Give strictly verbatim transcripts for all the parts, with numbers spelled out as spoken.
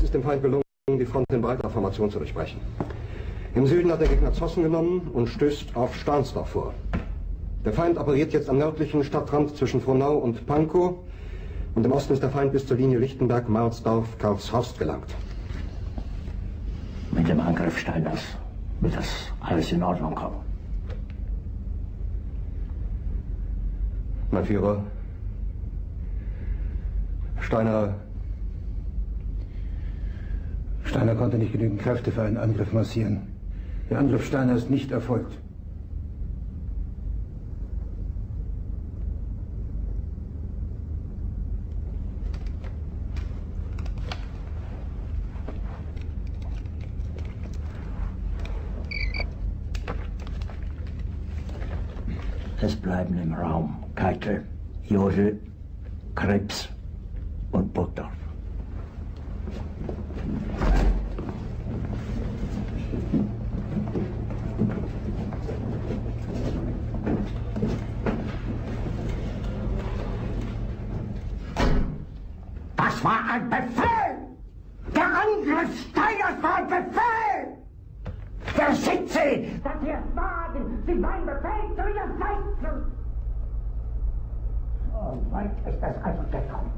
ist dem Feind gelungen, die Front in breiter Formation zu durchbrechen. Im Süden hat der Gegner Zossen genommen und stößt auf Stahnsdorf vor. Der Feind operiert jetzt am nördlichen Stadtrand zwischen Frohnau und Pankow und im Osten ist der Feind bis zur Linie Lichtenberg-Marsdorf-Karlshorst gelangt. Mit dem Angriff Steiners wird das alles in Ordnung kommen. Mein Führer, Steiner... Steiner konnte nicht genügend Kräfte für einen Angriff massieren. Der Angriff Steiner ist nicht erfolgt. Es bleiben im Raum Keitel, Jodl, Krebs und Burgdorf. Das war ein Befehl! Der Angriff Steiners war ein Befehl! Versicht Sie, dass Sie es wagen, sich mein Befehl zu widersetzen! So weit ist es also gekommen.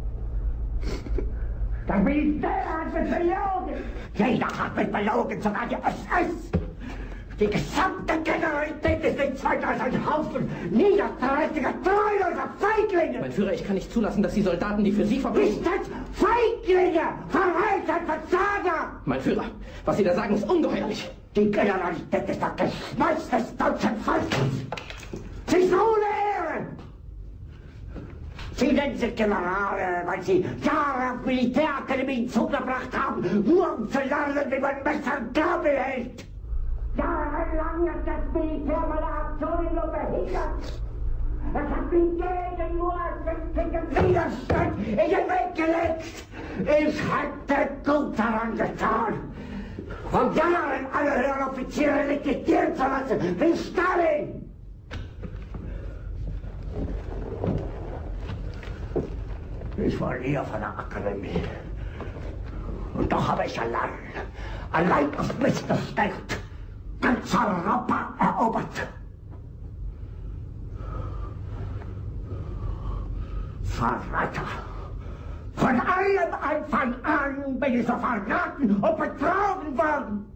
Das Militär hat mich belogen! Jeder hat mich belogen, sogar die S S! Die gesamte Generalität ist nichts weiter als ein Haufen niederträchtiger, treuloser Feiglinge! Mein Führer, ich kann nicht zulassen, dass die Soldaten, die für Sie verbringen... Nicht als Feiglinge! Verräter, Versager! Mein Führer, was Sie da sagen, ist ungeheuerlich! Die Generalität ist das Geschmeiß des deutschen Volkes! Sie ist ohne Ehre! Sie nennen sich Generale, weil Sie Jahre auf Militärakademien zugebracht haben, nur um zu lernen, wie man Messer und Gabel hält! Jahrelang hat das Militär meine Aktionen nur behindert. Es hat mich jeden nur wichtigen Widerstand in den Weg gelegt. Ich hätte gut daran getan, von Jahren alle höheren Offiziere liquidieren zu lassen, wie Stalin. Ich war nie auf einer Akademie. Und doch habe ich allein, allein auf mich gestellt, ganz Europa erobert. Verräter! Von allem Anfang an bin ich so verraten und betrogen worden.